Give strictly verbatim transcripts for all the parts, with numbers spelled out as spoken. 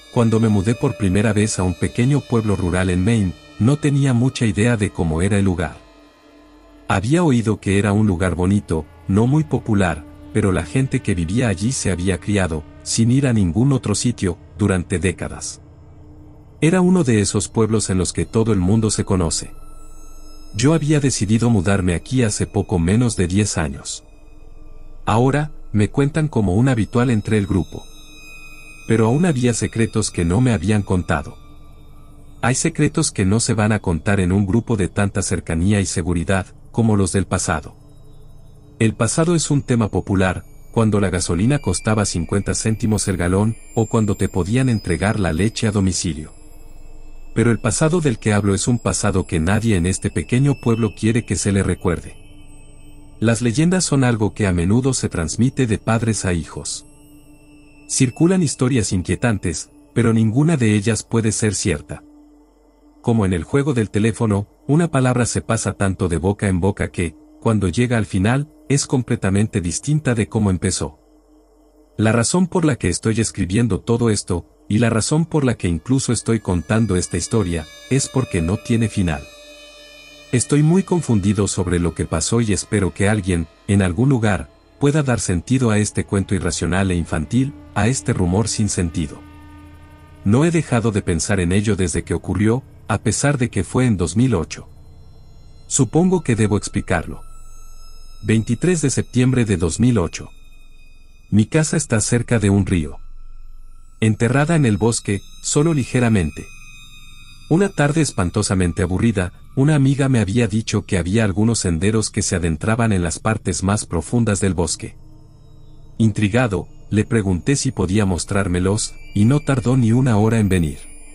Cuando me mudé por primera vez a un pequeño pueblo rural en Maine, no tenía mucha idea de cómo era el lugar. Había oído que era un lugar bonito, no muy popular, pero la gente que vivía allí se había criado, sin ir a ningún otro sitio, durante décadas. Era uno de esos pueblos en los que todo el mundo se conoce. Yo había decidido mudarme aquí hace poco menos de diez años. Ahora, me cuentan como un habitual entre el grupo. Pero aún había secretos que no me habían contado. Hay secretos que no se van a contar en un grupo de tanta cercanía y seguridad, como los del pasado. El pasado es un tema popular, cuando la gasolina costaba cincuenta céntimos el galón, o cuando te podían entregar la leche a domicilio. Pero el pasado del que hablo es un pasado que nadie en este pequeño pueblo quiere que se le recuerde. Las leyendas son algo que a menudo se transmite de padres a hijos. Circulan historias inquietantes, pero ninguna de ellas puede ser cierta. Como en el juego del teléfono, una palabra se pasa tanto de boca en boca que, cuando llega al final, es completamente distinta de cómo empezó. La razón por la que estoy escribiendo todo esto, y la razón por la que incluso estoy contando esta historia, es porque no tiene final. Estoy muy confundido sobre lo que pasó y espero que alguien, en algún lugar, pueda dar sentido a este cuento irracional e infantil, a este rumor sin sentido. No he dejado de pensar en ello desde que ocurrió, a pesar de que fue en dos mil ocho. Supongo que debo explicarlo. veintitrés de septiembre de dos mil ocho. Mi casa está cerca de un río. Enterrada en el bosque, solo ligeramente. Una tarde espantosamente aburrida, una amiga me había dicho que había algunos senderos que se adentraban en las partes más profundas del bosque. Intrigado, le pregunté si podía mostrármelos, y no tardó ni una hora en venir.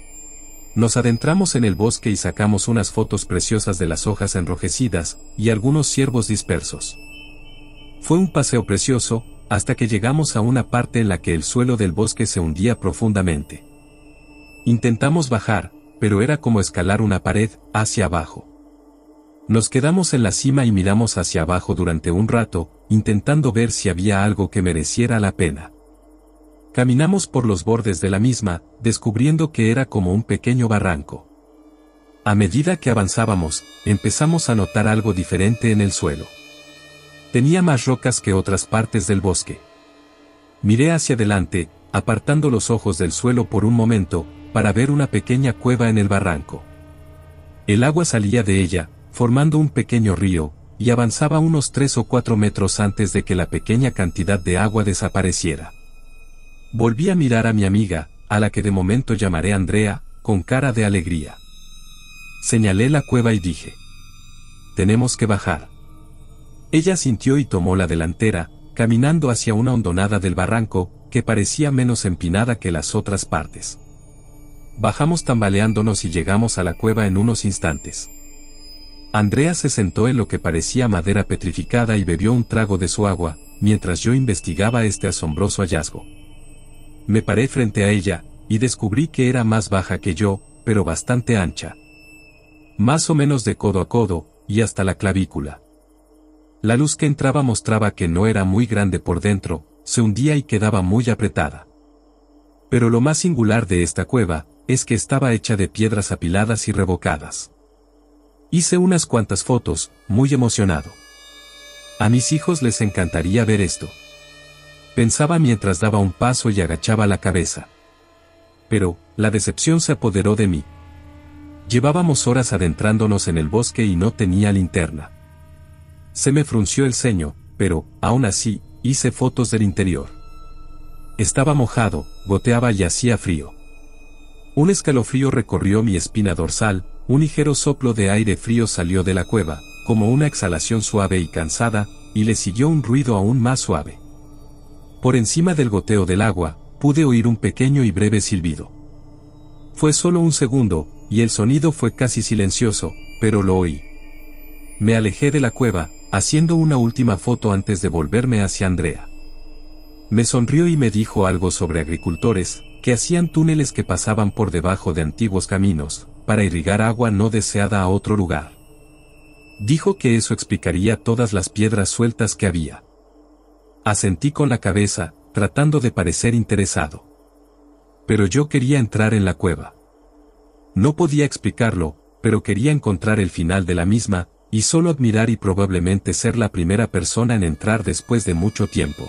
Nos adentramos en el bosque y sacamos unas fotos preciosas de las hojas enrojecidas, y algunos ciervos dispersos. Fue un paseo precioso, hasta que llegamos a una parte en la que el suelo del bosque se hundía profundamente. Intentamos bajar, pero era como escalar una pared, hacia abajo. Nos quedamos en la cima y miramos hacia abajo durante un rato, intentando ver si había algo que mereciera la pena. Caminamos por los bordes de la misma, descubriendo que era como un pequeño barranco. A medida que avanzábamos, empezamos a notar algo diferente en el suelo. Tenía más rocas que otras partes del bosque. Miré hacia adelante, apartando los ojos del suelo por un momento, para ver una pequeña cueva en el barranco. El agua salía de ella, formando un pequeño río, y avanzaba unos tres o cuatro metros antes de que la pequeña cantidad de agua desapareciera. Volví a mirar a mi amiga, a la que de momento llamaré Andrea, con cara de alegría. Señalé la cueva y dije: «Tenemos que bajar». Ella sintió y tomó la delantera, caminando hacia una hondonada del barranco, que parecía menos empinada que las otras partes. Bajamos tambaleándonos y llegamos a la cueva en unos instantes. Andrea se sentó en lo que parecía madera petrificada y bebió un trago de su agua, mientras yo investigaba este asombroso hallazgo. Me paré frente a ella, y descubrí que era más baja que yo, pero bastante ancha. Más o menos de codo a codo, y hasta la clavícula. La luz que entraba mostraba que no era muy grande por dentro, se hundía y quedaba muy apretada. Pero lo más singular de esta cueva, es que estaba hecha de piedras apiladas y revocadas. Hice unas cuantas fotos, muy emocionado. A mis hijos les encantaría ver esto. Pensaba mientras daba un paso y agachaba la cabeza. Pero, la decepción se apoderó de mí. Llevábamos horas adentrándonos en el bosque y no tenía linterna. Se me frunció el ceño, pero, aún así, hice fotos del interior. Estaba mojado, goteaba y hacía frío. Un escalofrío recorrió mi espina dorsal, un ligero soplo de aire frío salió de la cueva, como una exhalación suave y cansada, y le siguió un ruido aún más suave. Por encima del goteo del agua, pude oír un pequeño y breve silbido. Fue solo un segundo, y el sonido fue casi silencioso, pero lo oí. Me alejé de la cueva, haciendo una última foto antes de volverme hacia Andrea. Me sonrió y me dijo algo sobre agricultores, que hacían túneles que pasaban por debajo de antiguos caminos, para irrigar agua no deseada a otro lugar. Dijo que eso explicaría todas las piedras sueltas que había. Asentí con la cabeza, tratando de parecer interesado. pero yo quería entrar en la cueva. No podía explicarlo, pero quería encontrar el final de la misma, y solo admirar y probablemente ser la primera persona en entrar después de mucho tiempo.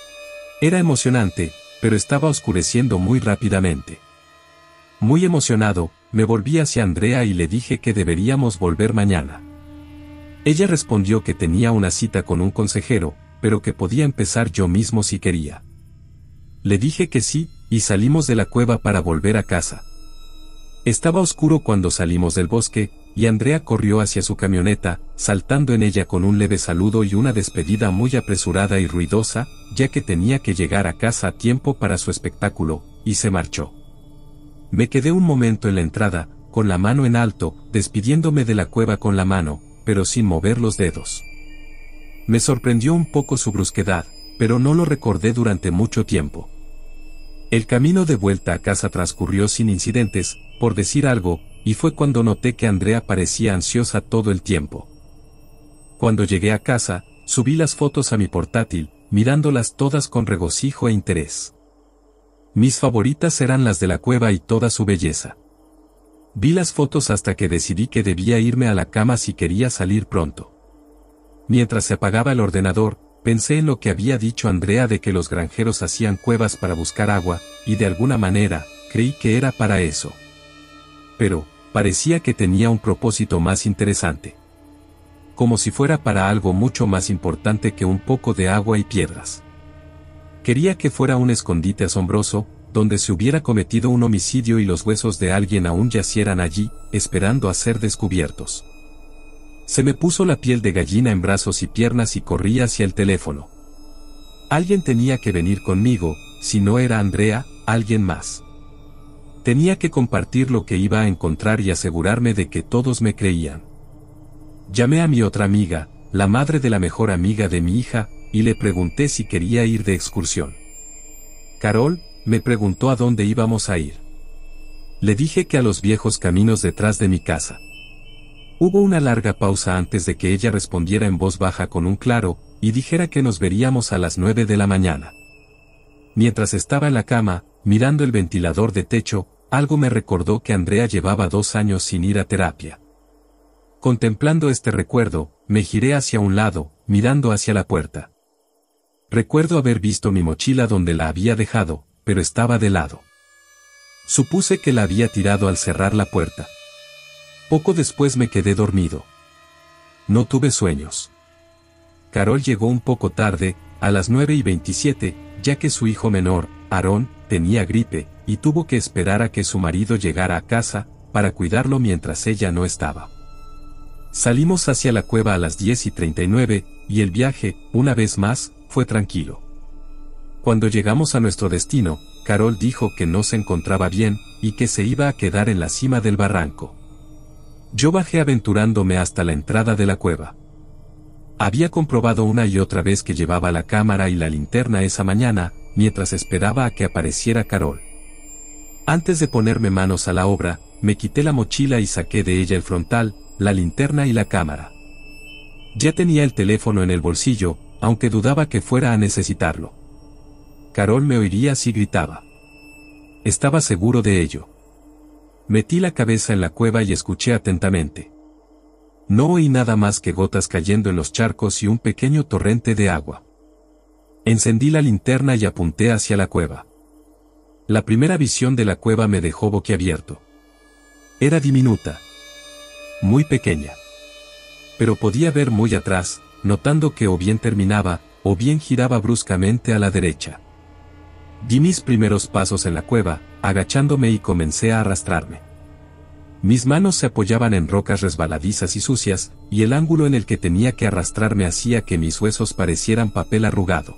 Era emocionante, pero estaba oscureciendo muy rápidamente. Muy emocionado, me volví hacia Andrea y le dije que deberíamos volver mañana. Ella respondió que tenía una cita con un consejero, pero que podía empezar yo mismo si quería. Le dije que sí, y salimos de la cueva para volver a casa. Estaba oscuro cuando salimos del bosque, y Andrea corrió hacia su camioneta, saltando en ella con un leve saludo y una despedida muy apresurada y ruidosa, ya que tenía que llegar a casa a tiempo para su espectáculo, y se marchó. Me quedé un momento en la entrada, con la mano en alto, despidiéndome de la cueva con la mano, pero sin mover los dedos. Me sorprendió un poco su brusquedad, pero no lo recordé durante mucho tiempo. El camino de vuelta a casa transcurrió sin incidentes, por decir algo, y fue cuando noté que Andrea parecía ansiosa todo el tiempo. Cuando llegué a casa, subí las fotos a mi portátil, mirándolas todas con regocijo e interés. Mis favoritas eran las de la cueva y toda su belleza. Vi las fotos hasta que decidí que debía irme a la cama si quería salir pronto. Mientras se apagaba el ordenador, pensé en lo que había dicho Andrea de que los granjeros hacían cuevas para buscar agua, y de alguna manera, creí que era para eso. Pero, parecía que tenía un propósito más interesante. Como si fuera para algo mucho más importante que un poco de agua y piedras. Quería que fuera un escondite asombroso, donde se hubiera cometido un homicidio y los huesos de alguien aún yacieran allí, esperando a ser descubiertos. Se me puso la piel de gallina en brazos y piernas y corrí hacia el teléfono. Alguien tenía que venir conmigo, si no era Andrea, alguien más. Tenía que compartir lo que iba a encontrar y asegurarme de que todos me creían. Llamé a mi otra amiga, la madre de la mejor amiga de mi hija, y le pregunté si quería ir de excursión. Carol, me preguntó a dónde íbamos a ir. Le dije que a los viejos caminos detrás de mi casa. Hubo una larga pausa antes de que ella respondiera en voz baja con un claro, y dijera que nos veríamos a las nueve de la mañana. Mientras estaba en la cama, mirando el ventilador de techo, algo me recordó que Andrea llevaba dos años sin ir a terapia. Contemplando este recuerdo, me giré hacia un lado, mirando hacia la puerta. Recuerdo haber visto mi mochila donde la había dejado, pero estaba de lado. Supuse que la había tirado al cerrar la puerta. Poco después me quedé dormido. No tuve sueños. Carol llegó un poco tarde, a las nueve y veintisiete, ya que su hijo menor, Aarón, tenía gripe, y tuvo que esperar a que su marido llegara a casa, para cuidarlo mientras ella no estaba. Salimos hacia la cueva a las diez y treinta y nueve, y el viaje, una vez más, fue tranquilo. Cuando llegamos a nuestro destino, Carol dijo que no se encontraba bien, y que se iba a quedar en la cima del barranco. Yo bajé aventurándome hasta la entrada de la cueva. Había comprobado una y otra vez que llevaba la cámara y la linterna esa mañana, mientras esperaba a que apareciera Carol. Antes de ponerme manos a la obra, me quité la mochila y saqué de ella el frontal, la linterna y la cámara. Ya tenía el teléfono en el bolsillo, aunque dudaba que fuera a necesitarlo. Carol me oiría si gritaba. Estaba seguro de ello. Metí la cabeza en la cueva y escuché atentamente. No oí nada más que gotas cayendo en los charcos y un pequeño torrente de agua. Encendí la linterna y apunté hacia la cueva. La primera visión de la cueva me dejó boquiabierto. Era diminuta. Muy pequeña. Pero podía ver muy atrás, notando que o bien terminaba, o bien giraba bruscamente a la derecha. Di mis primeros pasos en la cueva, agachándome y comencé a arrastrarme. Mis manos se apoyaban en rocas resbaladizas y sucias, y el ángulo en el que tenía que arrastrarme hacía que mis huesos parecieran papel arrugado.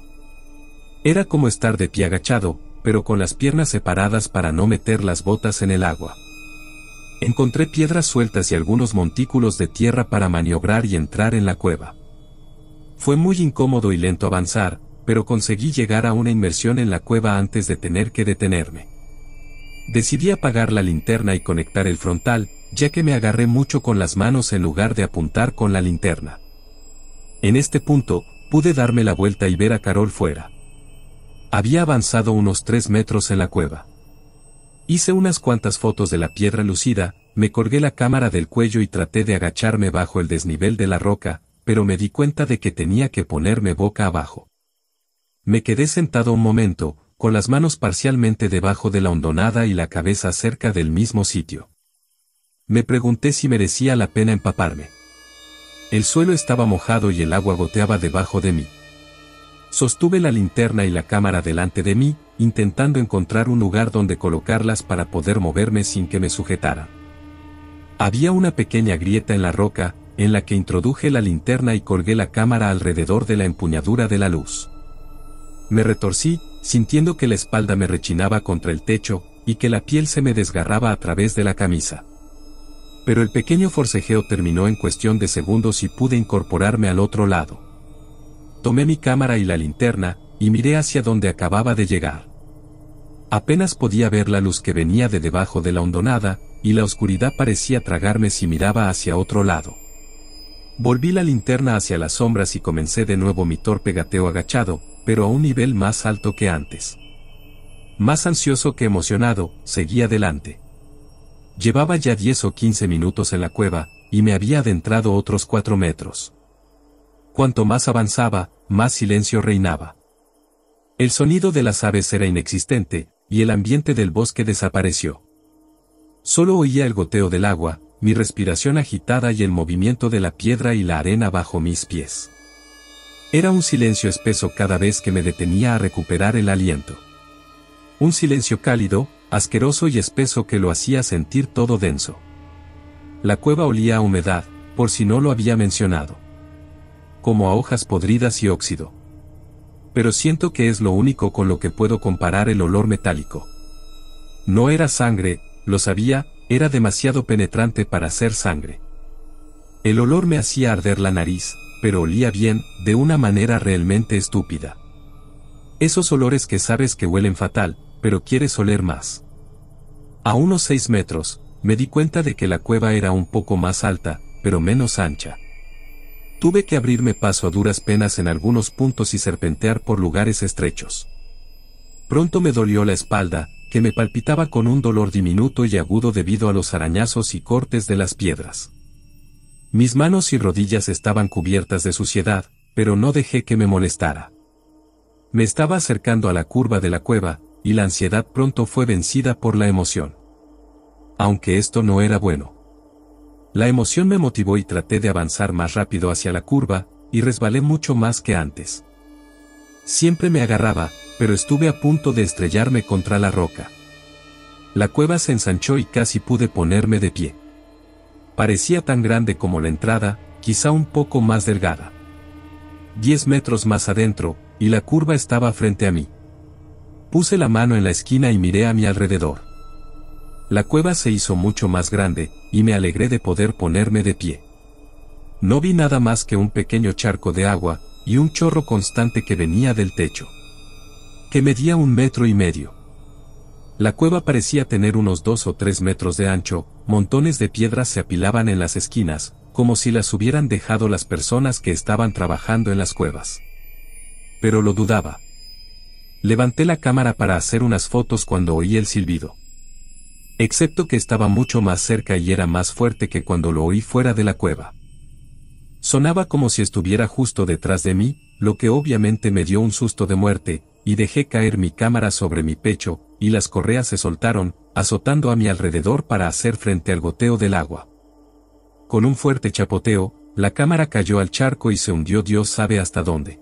Era como estar de pie agachado, pero con las piernas separadas para no meter las botas en el agua. Encontré piedras sueltas y algunos montículos de tierra para maniobrar y entrar en la cueva. Fue muy incómodo y lento avanzar, pero conseguí llegar a una inmersión en la cueva antes de tener que detenerme. Decidí apagar la linterna y conectar el frontal, ya que me agarré mucho con las manos en lugar de apuntar con la linterna. En este punto, pude darme la vuelta y ver a Carol fuera. Había avanzado unos tres metros en la cueva. Hice unas cuantas fotos de la piedra lucida, me colgué la cámara del cuello y traté de agacharme bajo el desnivel de la roca, pero me di cuenta de que tenía que ponerme boca abajo. Me quedé sentado un momento, con las manos parcialmente debajo de la hondonada y la cabeza cerca del mismo sitio. Me pregunté si merecía la pena empaparme. El suelo estaba mojado y el agua goteaba debajo de mí. Sostuve la linterna y la cámara delante de mí, intentando encontrar un lugar donde colocarlas para poder moverme sin que me sujetaran. Había una pequeña grieta en la roca, en la que introduje la linterna y colgué la cámara alrededor de la empuñadura de la luz. Me retorcí, sintiendo que la espalda me rechinaba contra el techo, y que la piel se me desgarraba a través de la camisa. Pero el pequeño forcejeo terminó en cuestión de segundos y pude incorporarme al otro lado. Tomé mi cámara y la linterna, y miré hacia donde acababa de llegar. Apenas podía ver la luz que venía de debajo de la hondonada, y la oscuridad parecía tragarme si miraba hacia otro lado. Volví la linterna hacia las sombras y comencé de nuevo mi torpe gateo agachado, pero a un nivel más alto que antes. Más ansioso que emocionado, seguí adelante. Llevaba ya diez o quince minutos en la cueva, y me había adentrado otros cuatro metros. Cuanto más avanzaba, más silencio reinaba. El sonido de las aves era inexistente, y el ambiente del bosque desapareció. Solo oía el goteo del agua, mi respiración agitada y el movimiento de la piedra y la arena bajo mis pies. Era un silencio espeso cada vez que me detenía a recuperar el aliento. Un silencio cálido, asqueroso y espeso que lo hacía sentir todo denso. La cueva olía a humedad, por si no lo había mencionado. Como a hojas podridas y óxido. Pero siento que es lo único con lo que puedo comparar el olor metálico. No era sangre, lo sabía, era demasiado penetrante para ser sangre. El olor me hacía arder la nariz, pero olía bien, de una manera realmente estúpida. Esos olores que sabes que huelen fatal, pero quieres oler más. A unos seis metros, me di cuenta de que la cueva era un poco más alta, pero menos ancha. Tuve que abrirme paso a duras penas en algunos puntos y serpentear por lugares estrechos. Pronto me dolió la espalda, que me palpitaba con un dolor diminuto y agudo debido a los arañazos y cortes de las piedras. Mis manos y rodillas estaban cubiertas de suciedad, pero no dejé que me molestara. Me estaba acercando a la curva de la cueva, y la ansiedad pronto fue vencida por la emoción. Aunque esto no era bueno. La emoción me motivó y traté de avanzar más rápido hacia la curva, y resbalé mucho más que antes. Siempre me agarraba, pero estuve a punto de estrellarme contra la roca. La cueva se ensanchó y casi pude ponerme de pie. Parecía tan grande como la entrada, quizá un poco más delgada. Diez metros más adentro, y la curva estaba frente a mí. Puse la mano en la esquina y miré a mi alrededor. La cueva se hizo mucho más grande, y me alegré de poder ponerme de pie. No vi nada más que un pequeño charco de agua, y un chorro constante que venía del techo. Que medía un metro y medio. La cueva parecía tener unos dos o tres metros de ancho, montones de piedras se apilaban en las esquinas, como si las hubieran dejado las personas que estaban trabajando en las cuevas. Pero lo dudaba. Levanté la cámara para hacer unas fotos cuando oí el silbido. Excepto que estaba mucho más cerca y era más fuerte que cuando lo oí fuera de la cueva. Sonaba como si estuviera justo detrás de mí, lo que obviamente me dio un susto de muerte, y dejé caer mi cámara sobre mi pecho, y las correas se soltaron, azotando a mi alrededor para hacer frente al goteo del agua. Con un fuerte chapoteo, la cámara cayó al charco y se hundió Dios sabe hasta dónde.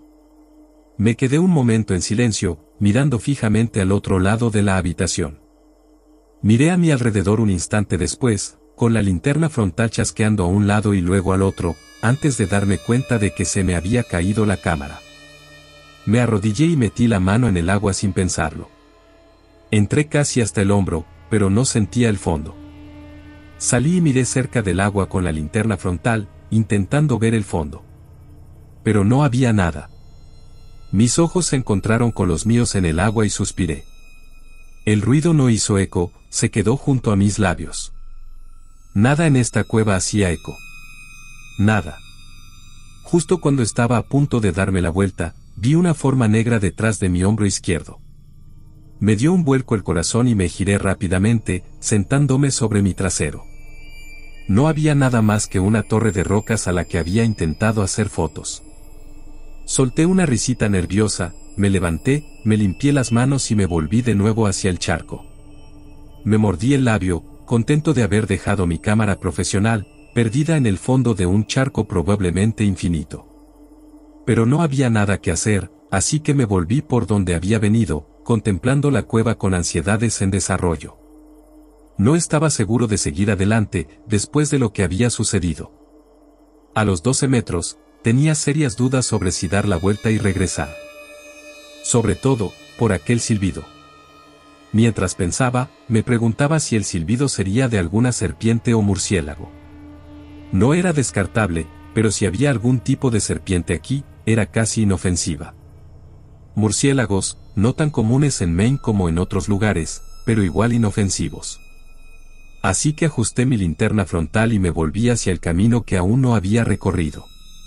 Me quedé un momento en silencio, mirando fijamente al otro lado de la habitación. Miré a mi alrededor un instante después, con la linterna frontal chasqueando a un lado y luego al otro, antes de darme cuenta de que se me había caído la cámara. Me arrodillé y metí la mano en el agua sin pensarlo. Entré casi hasta el hombro, pero no sentía el fondo. Salí y miré cerca del agua con la linterna frontal, intentando ver el fondo. Pero no había nada. Mis ojos se encontraron con los míos en el agua y suspiré. El ruido no hizo eco, se quedó junto a mis labios. Nada en esta cueva hacía eco. Nada. Justo cuando estaba a punto de darme la vuelta, vi una forma negra detrás de mi hombro izquierdo. Me dio un vuelco el corazón y me giré rápidamente, sentándome sobre mi trasero. No había nada más que una torre de rocas a la que había intentado hacer fotos. Solté una risita nerviosa, me levanté, me limpié las manos y me volví de nuevo hacia el charco. Me mordí el labio, contento de haber dejado mi cámara profesional, perdida en el fondo de un charco probablemente infinito. Pero no había nada que hacer, así que me volví por donde había venido, contemplando la cueva con ansiedades en desarrollo. No estaba seguro de seguir adelante, después de lo que había sucedido. A los doce metros, tenía serias dudas sobre si dar la vuelta y regresar. Sobre todo, por aquel silbido. Mientras pensaba, me preguntaba si el silbido sería de alguna serpiente o murciélago. No era descartable, pero si había algún tipo de serpiente aquí, era casi inofensiva. Murciélagos, no tan comunes en Maine como en otros lugares, pero igual inofensivos. Así que ajusté mi linterna frontal y me volví hacia el camino que aún no había recorrido.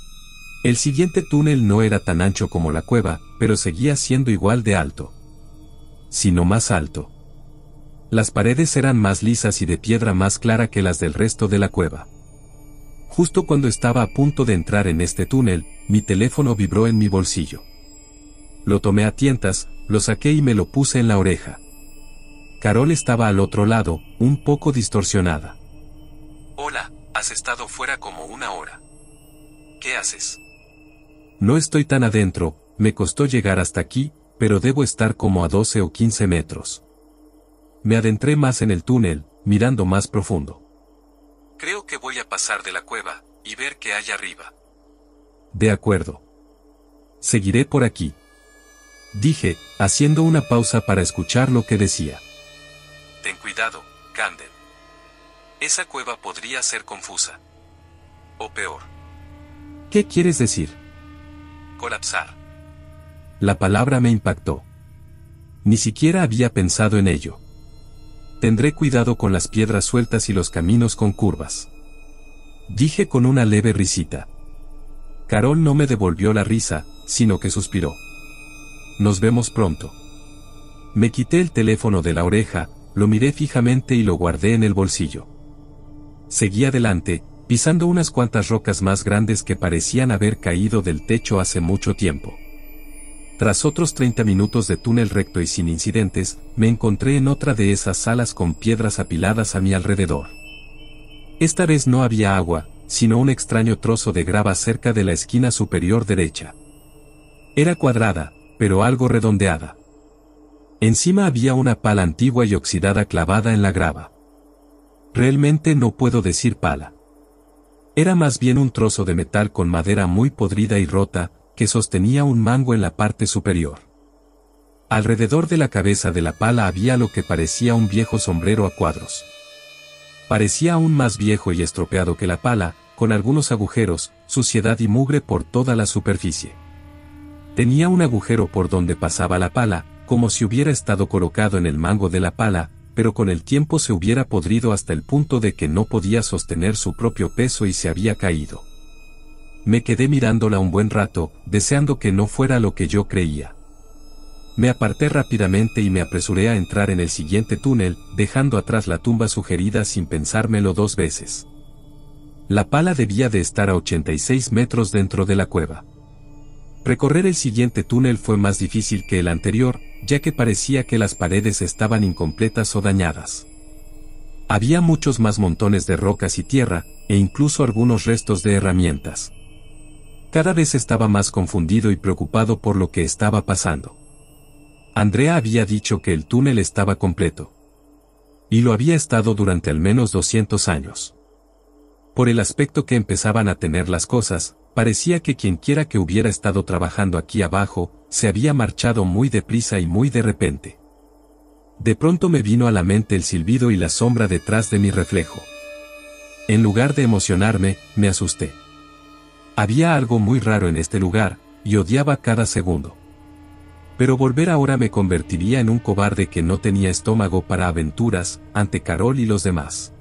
El siguiente túnel no era tan ancho como la cueva, pero seguía siendo igual de alto. Sino más alto. Las paredes eran más lisas y de piedra más clara que las del resto de la cueva. Justo cuando estaba a punto de entrar en este túnel, mi teléfono vibró en mi bolsillo. Lo tomé a tientas, lo saqué y me lo puse en la oreja. Carol estaba al otro lado, un poco distorsionada. Hola, has estado fuera como una hora. ¿Qué haces? No estoy tan adentro, me costó llegar hasta aquí, pero debo estar como a doce o quince metros. Me adentré más en el túnel, mirando más profundo. Creo que voy a pasar de la cueva, y ver qué hay arriba. De acuerdo. Seguiré por aquí. Dije, haciendo una pausa para escuchar lo que decía. Ten cuidado, Camden. Esa cueva podría ser confusa. O peor. ¿Qué quieres decir? Colapsar. La palabra me impactó. Ni siquiera había pensado en ello. Tendré cuidado con las piedras sueltas y los caminos con curvas. Dije con una leve risita. Carol no me devolvió la risa, sino que suspiró. Nos vemos pronto. Me quité el teléfono de la oreja, lo miré fijamente y lo guardé en el bolsillo. Seguí adelante, pisando unas cuantas rocas más grandes que parecían haber caído del techo hace mucho tiempo. Tras otros treinta minutos de túnel recto y sin incidentes, me encontré en otra de esas salas con piedras apiladas a mi alrededor. Esta vez no había agua, sino un extraño trozo de grava cerca de la esquina superior derecha. Era cuadrada, pero algo redondeada. Encima había una pala antigua y oxidada clavada en la grava. Realmente no puedo decir pala. Era más bien un trozo de metal con madera muy podrida y rota, que sostenía un mango en la parte superior. Alrededor de la cabeza de la pala había lo que parecía un viejo sombrero a cuadros. Parecía aún más viejo y estropeado que la pala, con algunos agujeros, suciedad y mugre por toda la superficie. Tenía un agujero por donde pasaba la pala, como si hubiera estado colocado en el mango de la pala, pero con el tiempo se hubiera podrido hasta el punto de que no podía sostener su propio peso y se había caído. Me quedé mirándola un buen rato, deseando que no fuera lo que yo creía. Me aparté rápidamente y me apresuré a entrar en el siguiente túnel, dejando atrás la tumba sugerida sin pensármelo dos veces. La pala debía de estar a ochenta y seis metros dentro de la cueva. Recorrer el siguiente túnel fue más difícil que el anterior, ya que parecía que las paredes estaban incompletas o dañadas. Había muchos más montones de rocas y tierra, e incluso algunos restos de herramientas. Cada vez estaba más confundido y preocupado por lo que estaba pasando. Andrea había dicho que el túnel estaba completo. Y lo había estado durante al menos doscientos años. Por el aspecto que empezaban a tener las cosas, parecía que quienquiera que hubiera estado trabajando aquí abajo, se había marchado muy deprisa y muy de repente. De pronto me vino a la mente el silbido y la sombra detrás de mi reflejo. En lugar de emocionarme, me asusté. Había algo muy raro en este lugar, y odiaba cada segundo. Pero volver ahora me convertiría en un cobarde que no tenía estómago para aventuras, ante Carol y los demás.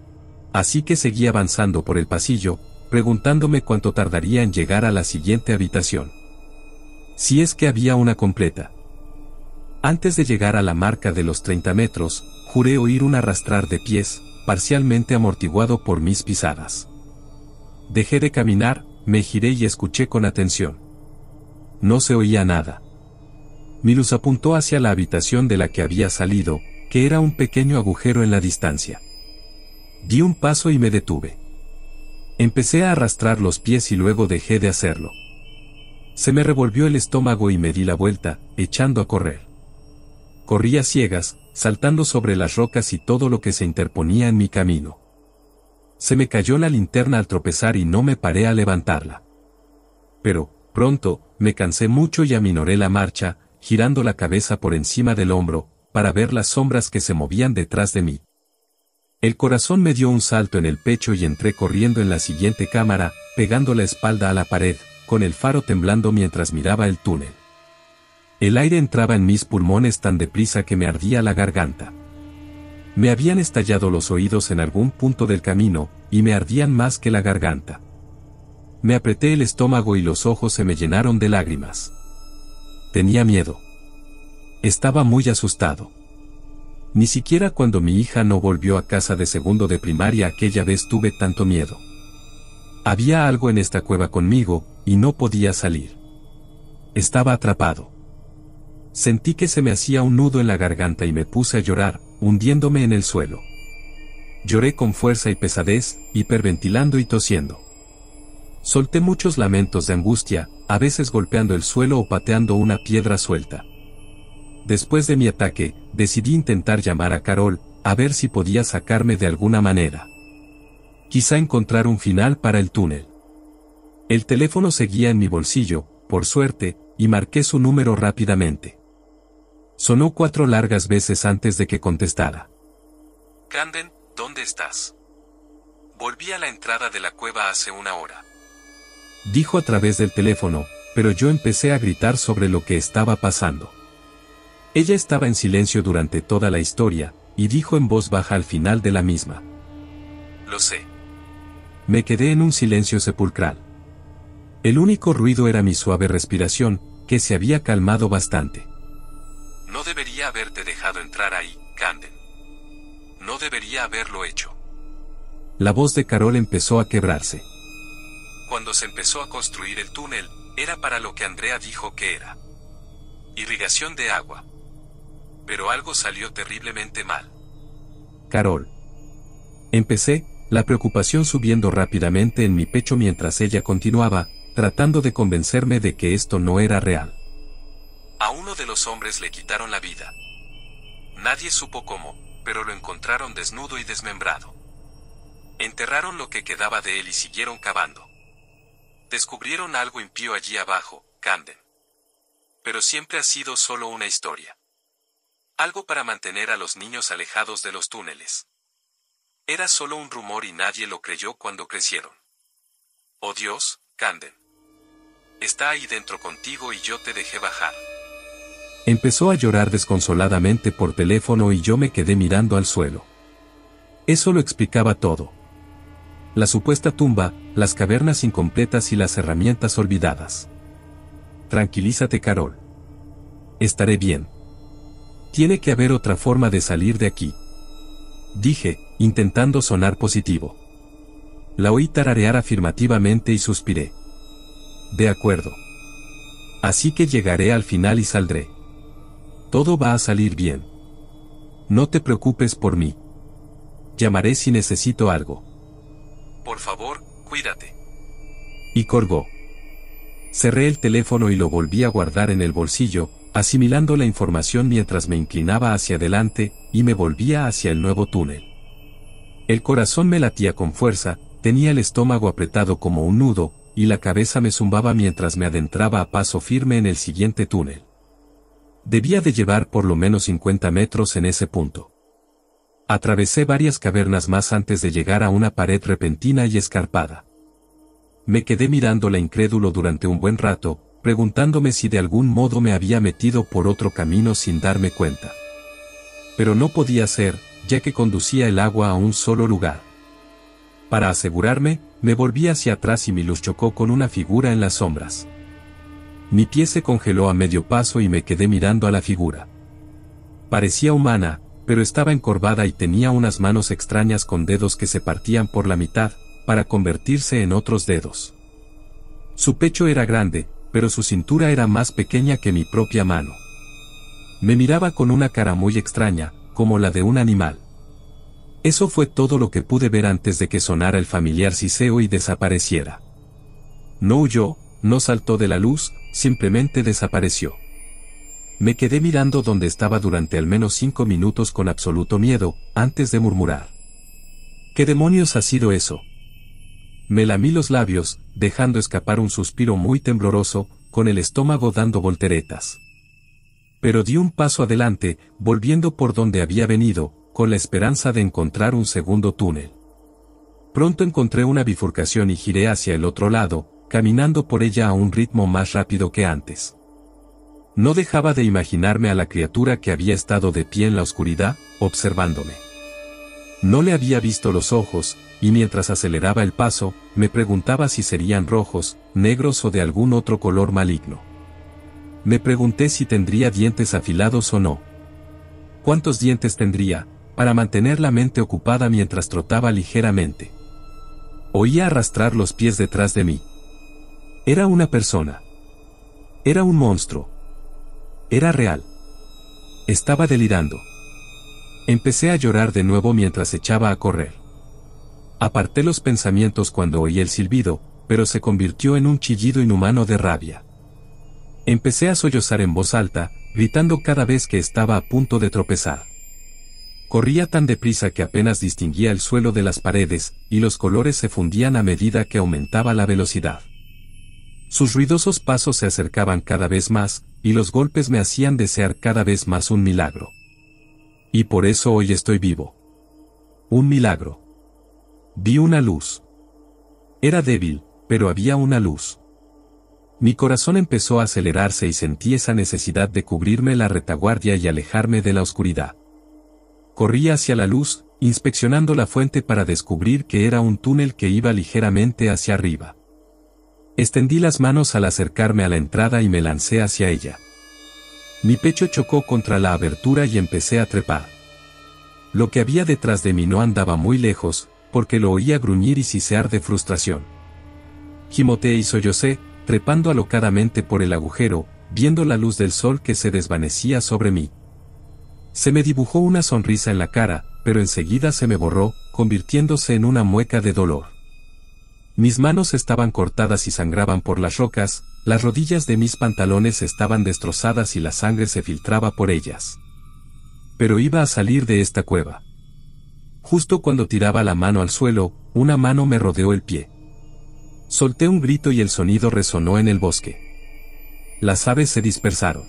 Así que seguí avanzando por el pasillo, preguntándome cuánto tardaría en llegar a la siguiente habitación. Si es que había una completa. Antes de llegar a la marca de los treinta metros, juré oír un arrastrar de pies, parcialmente amortiguado por mis pisadas. Dejé de caminar, me giré y escuché con atención. No se oía nada. Mi luz apuntó hacia la habitación de la que había salido, que era un pequeño agujero en la distancia. Di un paso y me detuve. Empecé a arrastrar los pies y luego dejé de hacerlo. Se me revolvió el estómago y me di la vuelta, echando a correr. Corrí a ciegas, saltando sobre las rocas y todo lo que se interponía en mi camino. Se me cayó la linterna al tropezar y no me paré a levantarla. Pero, pronto, me cansé mucho y aminoré la marcha, girando la cabeza por encima del hombro, para ver las sombras que se movían detrás de mí. El corazón me dio un salto en el pecho y entré corriendo en la siguiente cámara, pegando la espalda a la pared, con el faro temblando mientras miraba el túnel. El aire entraba en mis pulmones tan deprisa que me ardía la garganta. Me habían estallado los oídos en algún punto del camino, y me ardían más que la garganta. Me apreté el estómago y los ojos se me llenaron de lágrimas. Tenía miedo. Estaba muy asustado. Ni siquiera cuando mi hija no volvió a casa de segundo de primaria aquella vez tuve tanto miedo. Había algo en esta cueva conmigo, y no podía salir. Estaba atrapado. Sentí que se me hacía un nudo en la garganta y me puse a llorar, hundiéndome en el suelo. Lloré con fuerza y pesadez, hiperventilando y tosiendo. Solté muchos lamentos de angustia, a veces golpeando el suelo o pateando una piedra suelta. Después de mi ataque, decidí intentar llamar a Carol, a ver si podía sacarme de alguna manera. Quizá encontrar un final para el túnel. El teléfono seguía en mi bolsillo, por suerte, y marqué su número rápidamente. Sonó cuatro largas veces antes de que contestara. Camden, ¿dónde estás? Volví a la entrada de la cueva hace una hora. Dijo a través del teléfono, pero yo empecé a gritar sobre lo que estaba pasando. Ella estaba en silencio durante toda la historia, y dijo en voz baja al final de la misma. Lo sé. Me quedé en un silencio sepulcral. El único ruido era mi suave respiración, que se había calmado bastante. No debería haberte dejado entrar ahí, Camden. No debería haberlo hecho. La voz de Carol empezó a quebrarse. Cuando se empezó a construir el túnel, era para lo que Andrea dijo que era. Irrigación de agua. Pero algo salió terriblemente mal. Carol. Empecé, la preocupación subiendo rápidamente en mi pecho mientras ella continuaba, tratando de convencerme de que esto no era real. A uno de los hombres le quitaron la vida. Nadie supo cómo, pero lo encontraron desnudo y desmembrado. Enterraron lo que quedaba de él y siguieron cavando. Descubrieron algo impío allí abajo, Camden. Pero siempre ha sido solo una historia. Algo para mantener a los niños alejados de los túneles. Era solo un rumor y nadie lo creyó cuando crecieron. Oh Dios, Camden. Está ahí dentro contigo y yo te dejé bajar. Empezó a llorar desconsoladamente por teléfono y yo me quedé mirando al suelo. Eso lo explicaba todo. La supuesta tumba, las cavernas incompletas y las herramientas olvidadas. Tranquilízate, Carol. Estaré bien. Tiene que haber otra forma de salir de aquí. Dije, intentando sonar positivo. La oí tararear afirmativamente y suspiré. De acuerdo. Así que llegaré al final y saldré. Todo va a salir bien. No te preocupes por mí. Llamaré si necesito algo. Por favor, cuídate. Y colgó. Cerré el teléfono y lo volví a guardar en el bolsillo, asimilando la información mientras me inclinaba hacia adelante, y me volvía hacia el nuevo túnel. El corazón me latía con fuerza, tenía el estómago apretado como un nudo, y la cabeza me zumbaba mientras me adentraba a paso firme en el siguiente túnel. Debía de llevar por lo menos cincuenta metros en ese punto. Atravesé varias cavernas más antes de llegar a una pared repentina y escarpada. Me quedé mirándola incrédulo durante un buen rato, preguntándome si de algún modo me había metido por otro camino sin darme cuenta. Pero no podía ser, ya que conducía el agua a un solo lugar. Para asegurarme, me volví hacia atrás y mi luz chocó con una figura en las sombras. Mi pie se congeló a medio paso y me quedé mirando a la figura. Parecía humana, pero estaba encorvada y tenía unas manos extrañas con dedos que se partían por la mitad, para convertirse en otros dedos. Su pecho era grande, pero su cintura era más pequeña que mi propia mano. Me miraba con una cara muy extraña, como la de un animal. Eso fue todo lo que pude ver antes de que sonara el familiar siseo y desapareciera. No huyó, no saltó de la luz, simplemente desapareció. Me quedé mirando donde estaba durante al menos cinco minutos con absoluto miedo, antes de murmurar: ¿qué demonios ha sido eso? Me lamí los labios, dejando escapar un suspiro muy tembloroso, con el estómago dando volteretas. Pero di un paso adelante, volviendo por donde había venido, con la esperanza de encontrar un segundo túnel. Pronto encontré una bifurcación y giré hacia el otro lado, caminando por ella a un ritmo más rápido que antes. No dejaba de imaginarme a la criatura que había estado de pie en la oscuridad, observándome. No le había visto los ojos, y mientras aceleraba el paso, me preguntaba si serían rojos, negros o de algún otro color maligno. Me pregunté si tendría dientes afilados o no. ¿Cuántos dientes tendría, para mantener la mente ocupada mientras trotaba ligeramente? Oía arrastrar los pies detrás de mí. Era una persona. Era un monstruo. Era real. Estaba delirando. Empecé a llorar de nuevo mientras echaba a correr. Aparté los pensamientos cuando oí el silbido, pero se convirtió en un chillido inhumano de rabia. Empecé a sollozar en voz alta, gritando cada vez que estaba a punto de tropezar. Corría tan deprisa que apenas distinguía el suelo de las paredes, y los colores se fundían a medida que aumentaba la velocidad. Sus ruidosos pasos se acercaban cada vez más, y los golpes me hacían desear cada vez más un milagro. Y por eso hoy estoy vivo. Un milagro. Vi una luz. Era débil, pero había una luz. Mi corazón empezó a acelerarse y sentí esa necesidad de cubrirme la retaguardia y alejarme de la oscuridad. Corrí hacia la luz, inspeccionando la fuente para descubrir que era un túnel que iba ligeramente hacia arriba. Extendí las manos al acercarme a la entrada y me lancé hacia ella. Mi pecho chocó contra la abertura y empecé a trepar. Lo que había detrás de mí no andaba muy lejos, porque lo oía gruñir y sisear de frustración. Gimoteé y sollocé, trepando alocadamente por el agujero, viendo la luz del sol que se desvanecía sobre mí. Se me dibujó una sonrisa en la cara, pero enseguida se me borró, convirtiéndose en una mueca de dolor. Mis manos estaban cortadas y sangraban por las rocas, las rodillas de mis pantalones estaban destrozadas y la sangre se filtraba por ellas. Pero iba a salir de esta cueva. Justo cuando tiraba la mano al suelo, una mano me rodeó el pie. Solté un grito y el sonido resonó en el bosque. Las aves se dispersaron.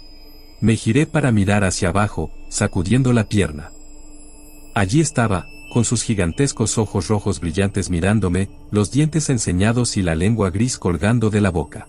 Me giré para mirar hacia abajo, sacudiendo la pierna. Allí estaba, con sus gigantescos ojos rojos brillantes mirándome, los dientes enseñados y la lengua gris colgando de la boca.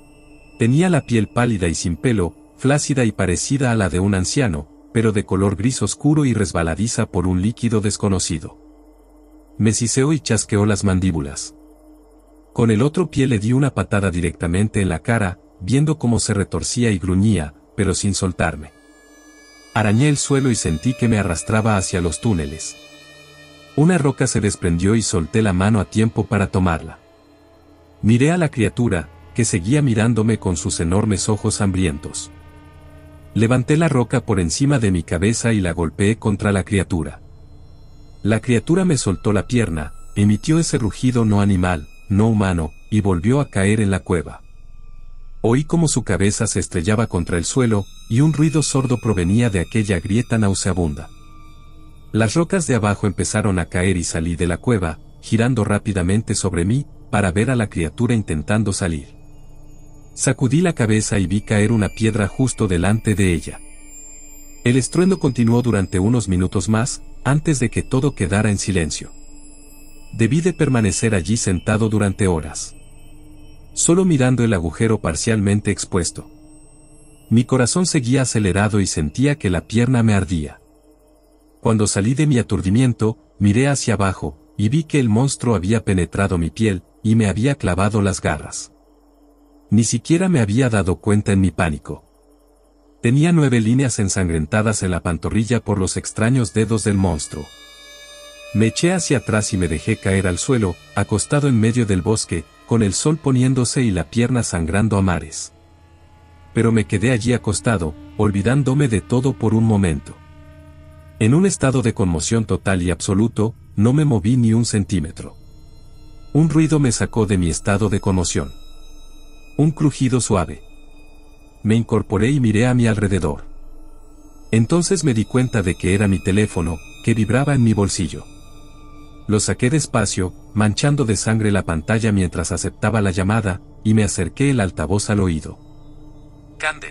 Tenía la piel pálida y sin pelo, flácida y parecida a la de un anciano, pero de color gris oscuro y resbaladiza por un líquido desconocido. Me siseó y chasqueó las mandíbulas. Con el otro pie le di una patada directamente en la cara, viendo cómo se retorcía y gruñía, pero sin soltarme. Arañé el suelo y sentí que me arrastraba hacia los túneles. Una roca se desprendió y solté la mano a tiempo para tomarla. Miré a la criatura, que seguía mirándome con sus enormes ojos hambrientos. Levanté la roca por encima de mi cabeza y la golpeé contra la criatura. La criatura me soltó la pierna, emitió ese rugido no animal, no humano, y volvió a caer en la cueva. Oí como su cabeza se estrellaba contra el suelo, y un ruido sordo provenía de aquella grieta nauseabunda. Las rocas de abajo empezaron a caer y salí de la cueva, girando rápidamente sobre mí, para ver a la criatura intentando salir. Sacudí la cabeza y vi caer una piedra justo delante de ella. El estruendo continuó durante unos minutos más, antes de que todo quedara en silencio. Debí de permanecer allí sentado durante horas, solo mirando el agujero parcialmente expuesto. Mi corazón seguía acelerado y sentía que la pierna me ardía. Cuando salí de mi aturdimiento, miré hacia abajo, y vi que el monstruo había penetrado mi piel, y me había clavado las garras. Ni siquiera me había dado cuenta en mi pánico. Tenía nueve líneas ensangrentadas en la pantorrilla por los extraños dedos del monstruo. Me eché hacia atrás y me dejé caer al suelo, acostado en medio del bosque, con el sol poniéndose y la pierna sangrando a mares. Pero me quedé allí acostado, olvidándome de todo por un momento. En un estado de conmoción total y absoluto, no me moví ni un centímetro. Un ruido me sacó de mi estado de conmoción. Un crujido suave. Me incorporé y miré a mi alrededor. Entonces me di cuenta de que era mi teléfono, que vibraba en mi bolsillo. Lo saqué despacio, manchando de sangre la pantalla mientras aceptaba la llamada, y me acerqué el altavoz al oído. Camden.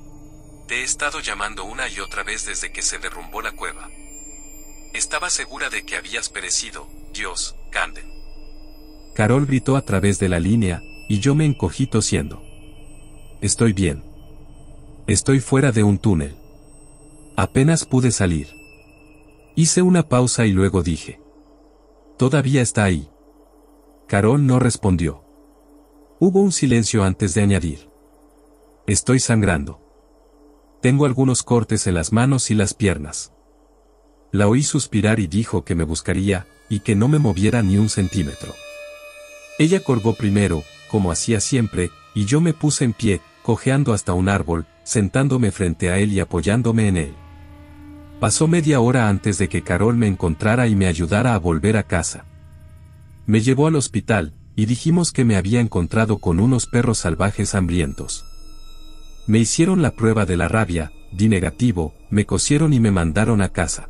Te he estado llamando una y otra vez desde que se derrumbó la cueva. Estaba segura de que habías perecido, Dios, Camden. Carol gritó a través de la línea, y yo me encogí tosiendo. Estoy bien. Estoy fuera de un túnel. Apenas pude salir. Hice una pausa y luego dije. Todavía está ahí. Carol no respondió. Hubo un silencio antes de añadir. Estoy sangrando. Tengo algunos cortes en las manos y las piernas. La oí suspirar y dijo que me buscaría, y que no me moviera ni un centímetro. Ella colgó primero, como hacía siempre, y yo me puse en pie, cojeando hasta un árbol, sentándome frente a él y apoyándome en él. Pasó media hora antes de que Carol me encontrara y me ayudara a volver a casa. Me llevó al hospital, y dijimos que me había encontrado con unos perros salvajes hambrientos. Me hicieron la prueba de la rabia, di negativo, me cosieron y me mandaron a casa.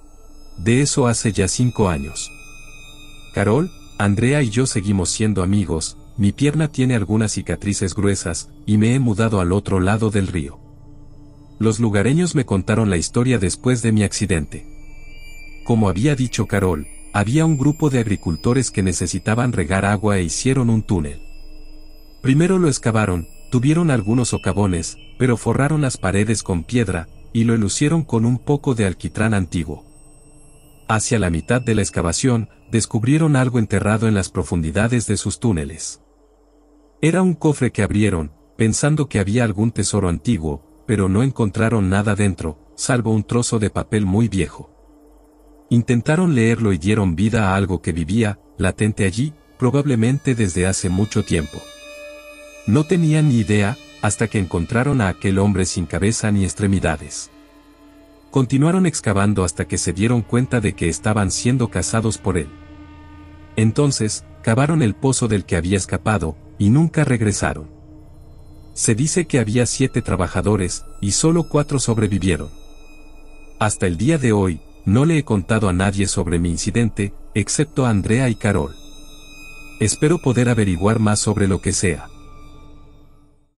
De eso hace ya cinco años. Carol, Andrea y yo seguimos siendo amigos, mi pierna tiene algunas cicatrices gruesas, y me he mudado al otro lado del río. Los lugareños me contaron la historia después de mi accidente. Como había dicho Carol, había un grupo de agricultores que necesitaban regar agua e hicieron un túnel. Primero lo excavaron, tuvieron algunos socavones, pero forraron las paredes con piedra, y lo enlucieron con un poco de alquitrán antiguo. Hacia la mitad de la excavación, descubrieron algo enterrado en las profundidades de sus túneles. Era un cofre que abrieron, pensando que había algún tesoro antiguo, pero no encontraron nada dentro, salvo un trozo de papel muy viejo. Intentaron leerlo y dieron vida a algo que vivía, latente allí, probablemente desde hace mucho tiempo. No tenían ni idea, hasta que encontraron a aquel hombre sin cabeza ni extremidades. Continuaron excavando hasta que se dieron cuenta de que estaban siendo cazados por él. Entonces, cavaron el pozo del que había escapado, y nunca regresaron. Se dice que había siete trabajadores, y solo cuatro sobrevivieron. Hasta el día de hoy, no le he contado a nadie sobre mi incidente, excepto a Andrea y Carol. Espero poder averiguar más sobre lo que sea.